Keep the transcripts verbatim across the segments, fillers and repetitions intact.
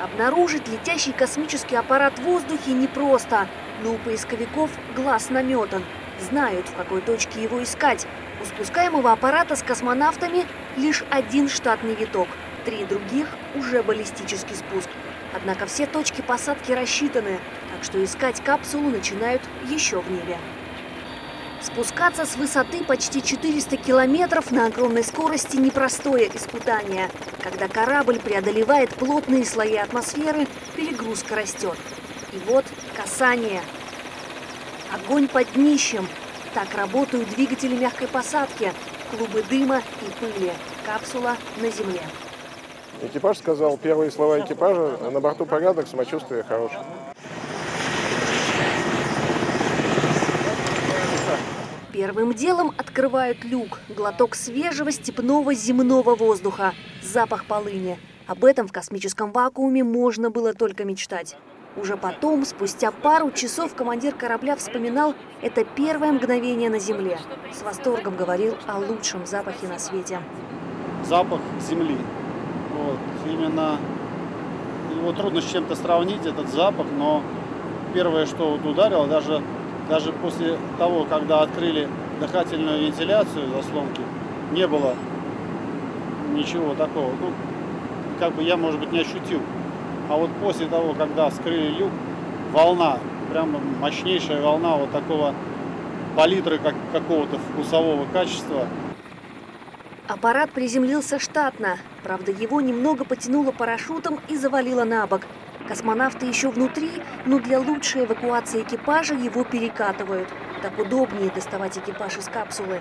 Обнаружить летящий космический аппарат в воздухе непросто, но у поисковиков глаз наметан. Знают, в какой точке его искать. У спускаемого аппарата с космонавтами лишь один штатный виток. Три других – уже баллистический спуск. Однако все точки посадки рассчитаны, так что искать капсулу начинают еще в небе. Спускаться с высоты почти четырёхсот километров на огромной скорости – непростое испытание. Когда корабль преодолевает плотные слои атмосферы, перегрузка растет. И вот касание. Огонь под днищем. Так работают двигатели мягкой посадки. Клубы дыма и пыли. Капсула на земле. Экипаж сказал первые слова экипажа: на борту порядок, самочувствие хорошее. Первым делом открывают люк. Глоток свежего степного земного воздуха. Запах полыни. Об этом в космическом вакууме можно было только мечтать. Уже потом, спустя пару часов, командир корабля вспоминал это первое мгновение на Земле. С восторгом говорил о лучшем запахе на свете. Запах земли. Вот. Именно его трудно с чем-то сравнить, этот запах, но первое, что вот ударило, даже, даже после того, когда открыли дыхательную вентиляцию заслонки, не было ничего такого. Ну, как бы я, может быть, не ощутил. А вот после того, когда вскрыли люк, волна, прямо мощнейшая волна вот такого палитры, как какого-то вкусового качества. Аппарат приземлился штатно. Правда, его немного потянуло парашютом и завалило на бок. Космонавты еще внутри, но для лучшей эвакуации экипажа его перекатывают. Так удобнее доставать экипаж из капсулы.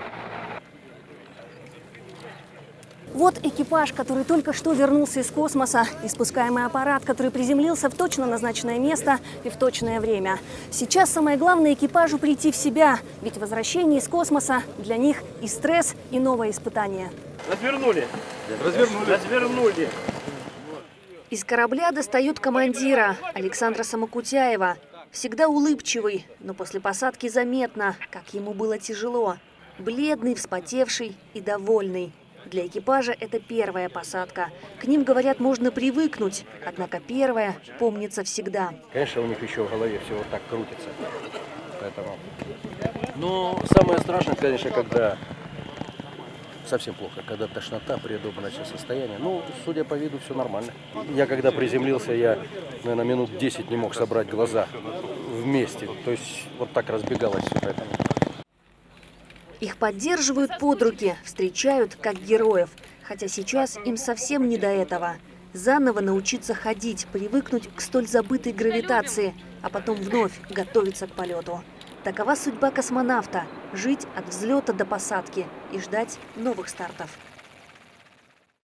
Вот экипаж, который только что вернулся из космоса, и спускаемый аппарат, который приземлился в точно назначенное место и в точное время. Сейчас самое главное экипажу прийти в себя, ведь возвращение из космоса для них и стресс, и новое испытание. Развернули. Развернули. Развернули. Из корабля достают командира Александра Самокутяева. Всегда улыбчивый, но после посадки заметно, как ему было тяжело. Бледный, вспотевший и довольный. Для экипажа это первая посадка. К ним, говорят, можно привыкнуть, однако первая помнится всегда. Конечно, у них еще в голове все вот так крутится. Поэтому... Но самое страшное, конечно, когда совсем плохо, когда тошнота, предобморочное состояние. Ну, судя по виду, все нормально. Я когда приземлился, я, наверное, минут десять не мог собрать глаза вместе. То есть вот так разбегалось все. Поэтому... Их поддерживают под руки, встречают как героев. Хотя сейчас им совсем не до этого. Заново научиться ходить, привыкнуть к столь забытой гравитации, а потом вновь готовиться к полету. Такова судьба космонавта – жить от взлета до посадки и ждать новых стартов.